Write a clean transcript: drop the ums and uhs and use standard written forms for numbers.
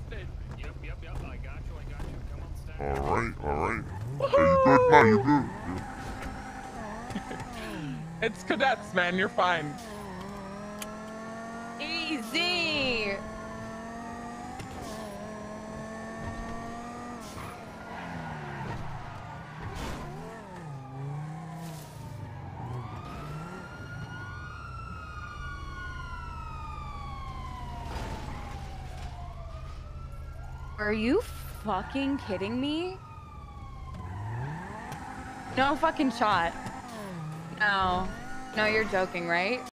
Yep, I got you. Come on, stack. Alright. Hey, you good? No, you good. It's cadets, man. You're fine. Easy. Are you fucking kidding me? No fucking shot. No. No, you're joking, right?